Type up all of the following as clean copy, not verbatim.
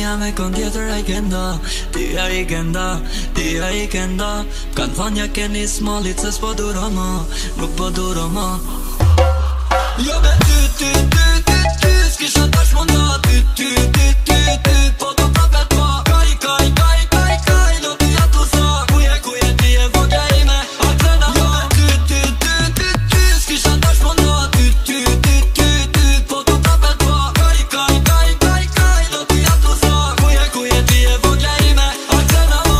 mia me kon tjetër ai kenda. Ti ai kenda, ti ai kenda. Kan thonë ja keni smallit se s'po duro ma, nuk po duro ma. Jo me ty, s'kisha tash munda. Ty, po do prapet pa. Kaj, do t'i atu sa. Kuje ti e vogja ime, a krena ma. Jo me ty, s'kisha tash munda. Ty, po do prapet pa. Kaj, do t'i atu sa. Kuje ti e vogja ime, a krena ma.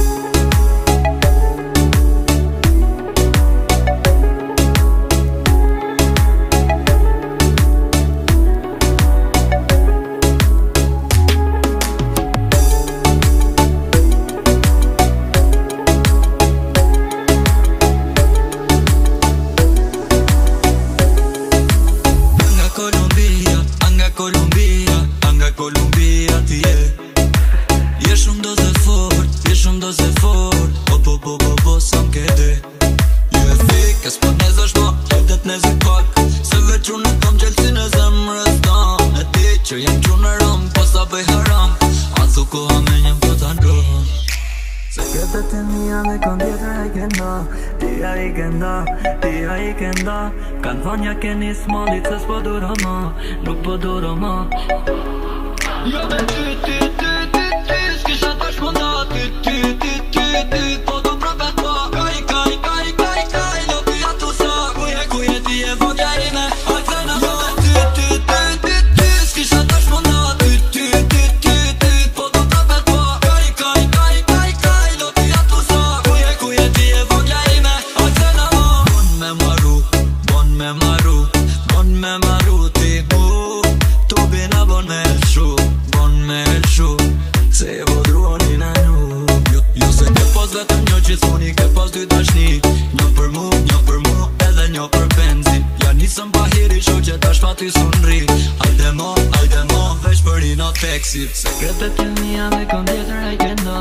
Colombia ti je. Je shumë doze fort, po, sa m'kede. Je e fik, e s'po t'nezesh ma, qedet nezik pak. Se veç unë kam gjelsin e zemrës tam. E ti që jem qunë ram, po sa bëj haram. Azu koha me njem po t'ankon. Sekretet e mija me kon tjetër ai kenda. Ti ai kenda. Kan thonë ja keni smallit se s'po duro ma, nuk po duro ma. Jo me ty, s'kisha tash munda. Ty, po do prapet pa. Kaj, do t'i atu sa. Kuje ti e vogja ime, a krena ma. Jo me ty, s'kisha tash munda. Ty, po do prapet pa. Kaj, do t'i atu sa. Kuje ti e vogja ime, a krena ma. Bon me maru ti bu. Tu bina bon me elshu, se e vodruoni na nu. Jo se ke pas vetëm një gjithmoni, ke pas dy dashni. Një për mu, edhe një për benzin. Ja nisëm pa hiri, sho që tash pa ty sunri. Hajde mo, veç për i not teksi. Sekretet e mija me kon tjetër ai kenda.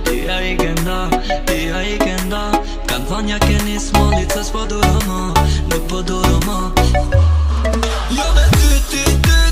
Ti ai kenda. Kan thonë ja keni smallit se s'po duro ma, nuk po duro ma. Jo me ty,